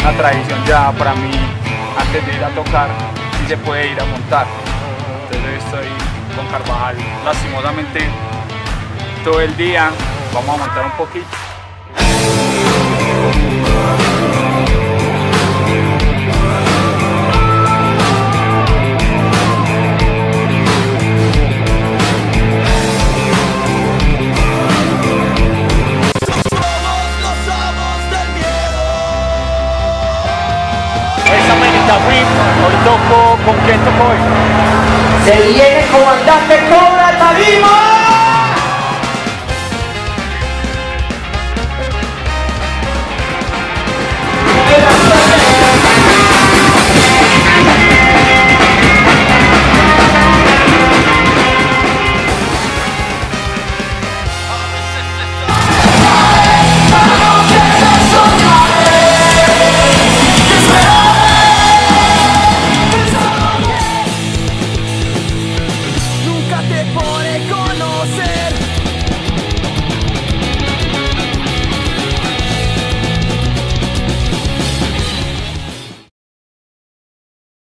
una tradición ya para mí, antes de ir a tocar, si se puede ir a montar. Entonces estoy con Carvajal, lastimosamente todo el día, vamos a montar un poquito. Hoy toco, ¿con quién toco hoy? Se viene comandante Cobra Tarima.